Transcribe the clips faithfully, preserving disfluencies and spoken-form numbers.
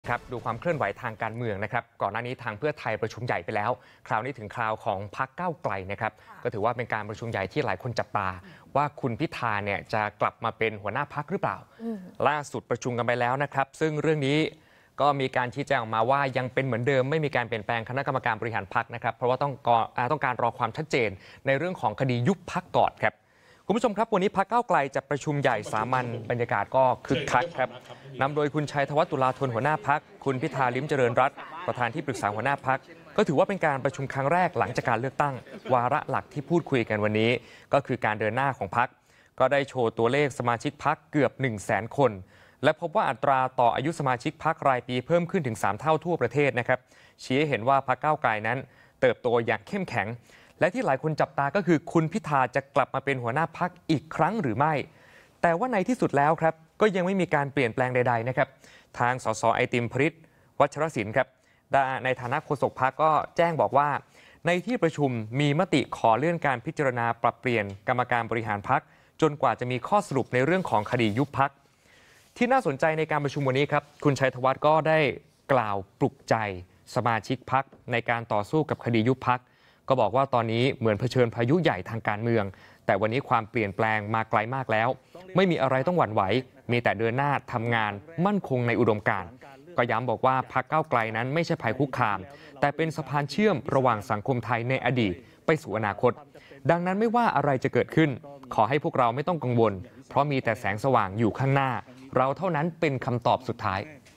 ครับดูความเคลื่อนไหวทางการเมืองนะครับก่อนหน้านี้ทางเพื่อไทยประชุมใหญ่ไปแล้วคราวนี้ถึงคราวของพรรคก้าวไกลนะครับก็ถือว่าเป็นการประชุมใหญ่ที่หลายคนจับตาว่าคุณพิธาเนี่ยจะกลับมาเป็นหัวหน้าพรรคหรือเปล่าล่าสุดประชุมกันไปแล้วนะครับซึ่งเรื่องนี้ก็มีการชี้แจงออกมาว่ายังเป็นเหมือนเดิมไม่มีการเปลี่ยนแปลงคณะกรรมการบริหารพรรคนะครับเพราะว่าต้องต้องการรอความชัดเจนในเรื่องของคดียุบพรรคก่อนครับคุณผู้ชมครับวันนี้พรรคก้าวไกลจะประชุมใหญ่สามัญบรรยากาศก็คึกคักครับนำโดยคุณชัยธวัฒน์ตุลาธนหัวหน้าพรรคคุณพิธาลิ้มเจริญรัตน์ประธานที่ปรึกษาหัวหน้าพรรคก็ถือว่าเป็นการประชุมครั้งแรกหลังจากการเลือกตั้งวาระหลักที่พูดคุยกันวันนี้ก็คือการเดินหน้าของพรรคก็ได้โชว์ตัวเลขสมาชิกพรรคเกือบ หนึ่งแสน คนและพบว่าอัตราต่ออายุสมาชิกพรรครายปีเพิ่มขึ้นถึงสามเท่าทั่วประเทศนะครับชี้ให้เห็นว่าพรรคก้าวไกลนั้นเติบโตอย่างเข้มแข็งและที่หลายคนจับตาก็คือคุณพิธาจะกลับมาเป็นหัวหน้าพรรคอีกครั้งหรือไม่แต่ว่าในที่สุดแล้วครับก็ยังไม่มีการเปลี่ยนแปลงใดๆนะครับทางสสไอติมพฤษวัชรศิลป์ครับในฐานะโฆษกพรรคก็แจ้งบอกว่าในที่ประชุมมีมติขอเลื่อนการพิจารณาปรับเปลี่ยนกรรมการบริหารพรรคจนกว่าจะมีข้อสรุปในเรื่องของคดียุบพรรคที่น่าสนใจในการประชุมวันนี้ครับคุณชัยธวัฒน์ก็ได้กล่าวปลุกใจสมาชิกพรรคในการต่อสู้กับคดียุบพรรคก็บอกว่าตอนนี้เหมือนเผชิญพายุใหญ่ทางการเมืองแต่วันนี้ความเปลี่ยนแปลงมาไกลมากแล้วไม่มีอะไรต้องหวั่นไหวมีแต่เดินหน้าทำงานมั่นคงในอุดมการณ์ก็ย้ำบอกว่าพรรคก้าวไกลนั้นไม่ใช่ภัยคุกคามแต่เป็นสะพานเชื่อมระหว่างสังคมไทยในอดีตไปสู่อนาคตดังนั้นไม่ว่าอะไรจะเกิดขึ้นขอให้พวกเราไม่ต้องกังวลเพราะมีแต่แสงสว่างอยู่ข้างหน้าเราเท่านั้นเป็นคำตอบสุดท้าย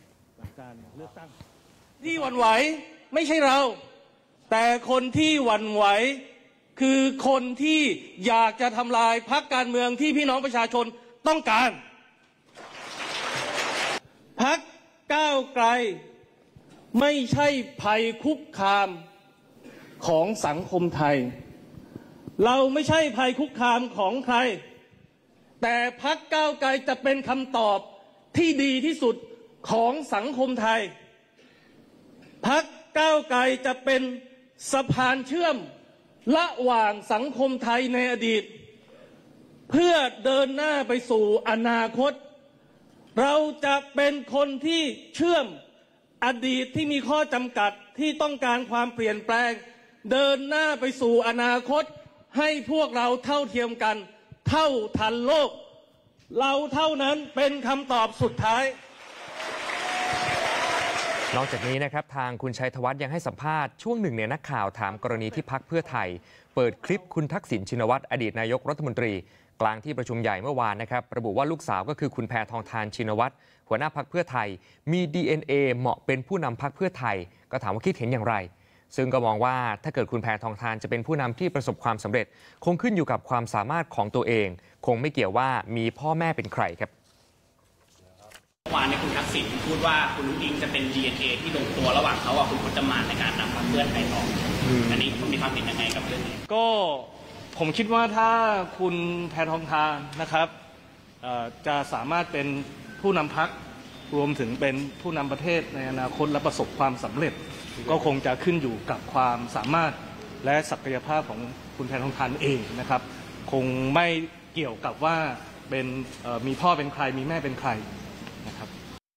ที่หวั่นไหวไม่ใช่เราแต่คนที่หวั่นไหวคือคนที่อยากจะทำลายพรรคการเมืองที่พี่น้องประชาชนต้องการพรรคก้าวไกลไม่ใช่ภัยคุกคามของสังคมไทยเราไม่ใช่ภัยคุกคามของใครแต่พรรคก้าวไกลจะเป็นคำตอบที่ดีที่สุดของสังคมไทยพรรคก้าวไกลจะเป็นสะพานเชื่อมระหว่างสังคมไทยในอดีตเพื่อเดินหน้าไปสู่อนาคตเราจะเป็นคนที่เชื่อมอดีตที่มีข้อจำกัดที่ต้องการความเปลี่ยนแปลงเดินหน้าไปสู่อนาคตให้พวกเราเท่าเทียมกันเท่าทันโลกเราเท่านั้นเป็นคำตอบสุดท้ายนอกจากนี้นะครับทางคุณชัยธวัฒน์ยังให้สัมภาษณ์ช่วงหนึ่งเนี่ยนักข่าวถามกรณีที่พรรคเพื่อไทยเปิดคลิปคุณทักษิณชินวัตรอดีตนายกรัฐมนตรีกลางที่ประชุมใหญ่เมื่อวานนะครับระบุว่าลูกสาวก็คือคุณแพทองธารชินวัตรหัวหน้าพรรคเพื่อไทยมี ดี เอ็น เอ เหมาะเป็นผู้นำพรรคเพื่อไทยก็ถามว่าคิดเห็นอย่างไรซึ่งก็มองว่าถ้าเกิดคุณแพทองธารจะเป็นผู้นำที่ประสบความสำเร็จคงขึ้นอยู่กับความสามารถของตัวเองคงไม่เกี่ยวว่ามีพ่อแม่เป็นใครครับเมื่อวานในคุณทักษิณพูดว่าคุณนุ้งอิงจะเป็น ดี เอ็น เอ ที่ลงตัวระหว่างเขากับคุณพจมานในการนำพรรคเพื่อไทยต่ออันนี้คุณมีความเห็นยังไงกับเรื่องนี้ก็ผมคิดว่าถ้าคุณแพทองธารนะครับจะสามารถเป็นผู้นำพรรครวมถึงเป็นผู้นำประเทศในอนาคตและประสบความสำเร็จก็คงจะขึ้นอยู่กับความสามารถและศักยภาพของคุณแพทองธารเองนะครับคงไม่เกี่ยวกับว่าเป็นมีพ่อเป็นใครมีแม่เป็นใครนะครับ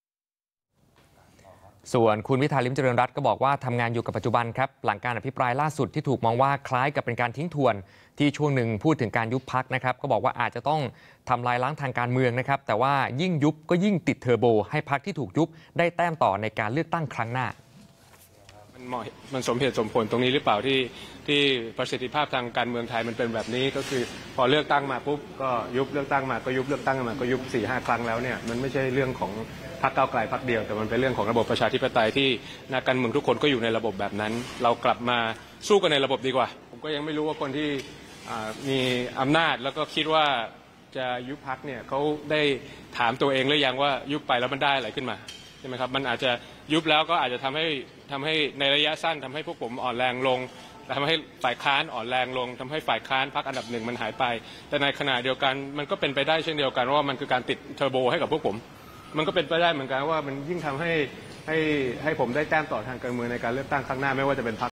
ส่วนคุณพิธาลิ้มเจริญรัตน์ก็บอกว่าทำงานอยู่กับปัจจุบันครับหลังการอภิปรายล่าสุดที่ถูกมองว่าคล้ายกับเป็นการทิ้งทวนที่ช่วงหนึ่งพูดถึงการยุบพรรคนะครับก็บอกว่าอาจจะต้องทำลายล้างทางการเมืองนะครับแต่ว่ายิ่งยุบก็ยิ่งติดเทอร์โบให้พรรคที่ถูกยุบได้แต้มต่อในการเลือกตั้งครั้งหน้ามันเหมาะมันสมเหตุสมผลตรงนี้หรือเปล่าที่ที่ประสิทธิภาพทางการเมืองไทยมันเป็นแบบนี้ก็คือพอเลือกตั้งมาปุ๊บก็ยุบเลือกตั้งมาก็ยุบเลือกตั้งมาก็ยุบสี่ห้าครั้งแล้วเนี่ยมันไม่ใช่เรื่องของพรรคก้าวไกลพรรคเดียวแต่มันเป็นเรื่องของระบบประชาธิปไตยที่นักการเมืองทุกคนก็อยู่ในระบบแบบนั้นเรากลับมาสู้กันในระบบดีกว่าผมก็ยังไม่รู้ว่าคนที่มีอำนาจแล้วก็คิดว่าจะยุบพรรคเนี่ยเขาได้ถามตัวเองหรือยังว่ายุบไปแล้วมันได้อะไรขึ้นมาใช่ไหมครับมันอาจจะยุบแล้วก็อาจจะทำให้ทำให้ในระยะสั้นทำให้พวกผมอ่อนแรงลงทำให้ฝ่ายค้านอ่อนแรงลงทำให้ฝ่ายค้านพรรคอันดับหนึ่งมันหายไปแต่ในขณะเดียวกันมันก็เป็นไปได้เช่นเดียวกันว่ามันคือการติดเทอร์โบให้กับพวกผมมันก็เป็นไปได้เหมือนกันว่ามันยิ่งทำให้ให้ให้ผมได้แต้มต่อทางการเมืองในการเลือกตั้งครั้งหน้าไม่ว่าจะเป็นพรรค